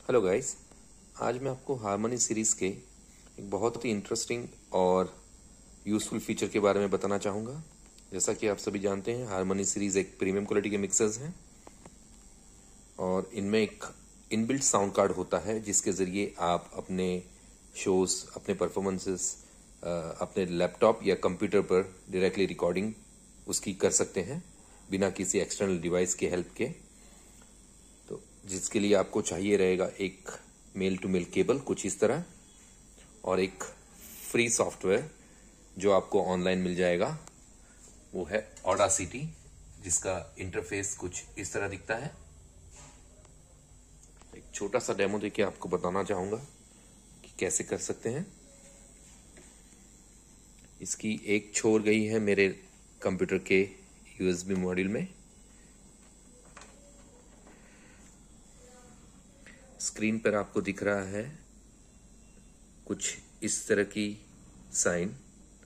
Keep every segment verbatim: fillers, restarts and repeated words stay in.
Hello guys, आज मैं आपको हारमनी सीरीज़ के एक बहुत ही इंटरेस्टिंग और यूज़फुल फीचर के बारे में बताना चाहूँगा। जैसा कि आप सभी जानते हैं, हारमनी सीरीज़ एक प्रीमियम क्वालिटी के मिक्सर्स हैं और इनमें एक इनबिल्ट साउंड कार्ड होता है जिसके ज़रिए आप अपने शोज़, अपने परफॉर्मेंसेस अपने लैपटॉप या कंप्यूटर पर डायरेक्टली रिकॉर्डिंग उसकी कर सकते हैं बिना किसी एक्सटर्नल डिवाइस के हेल्प के। तो जिसके लिए आपको चाहिए रहेगा एक मेल टू मेल केबल कुछ इस तरह और एक फ्री सॉफ्टवेयर जो आपको ऑनलाइन मिल जाएगा, वो है ऑडासिटी, जिसका इंटरफेस कुछ इस तरह दिखता है। एक छोटा सा डेमो देके आपको बताना चाहूँगा कि कैसे कर सकते हैं। इसकी एक छोर गई है मेरे कंप्यूटर के यूएसबी मॉड्यूल में। स्क्रीन पर आपको दिख रहा है कुछ इस तरह की साइन।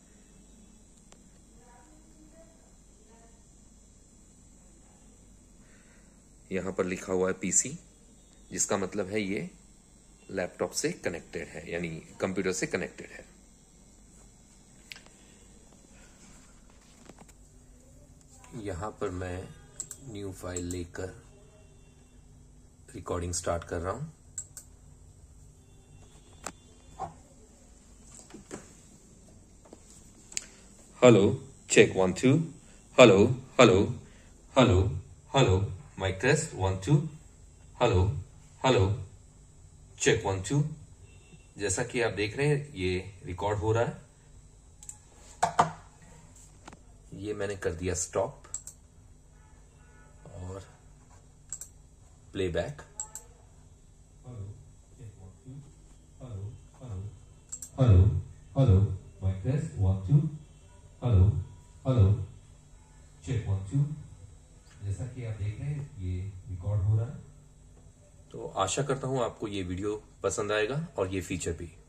यहां पर लिखा हुआ है पीसी, जिसका मतलब है ये लैपटॉप से कनेक्टेड है, यानी कंप्यूटर से कनेक्टेड है। यहां पर मैं न्यू फाइल लेकर रिकॉर्डिंग स्टार्ट कर रहा हूं। Hello, check one two. Hello hello hello hello, mic test one two. Hello hello, check one two. जैसा कि आप देख रहे हैं ये रिकॉर्ड हो रहा है। ये मैंने कर दिया स्टॉप और playback. Hello hello, mic test one two. Hello hello, check one two. जैसा कि आप देख रहे हैं ये रिकॉर्ड हो रहा है। तो आशा करता हूं आपको ये वीडियो पसंद आएगा और ये फीचर भी।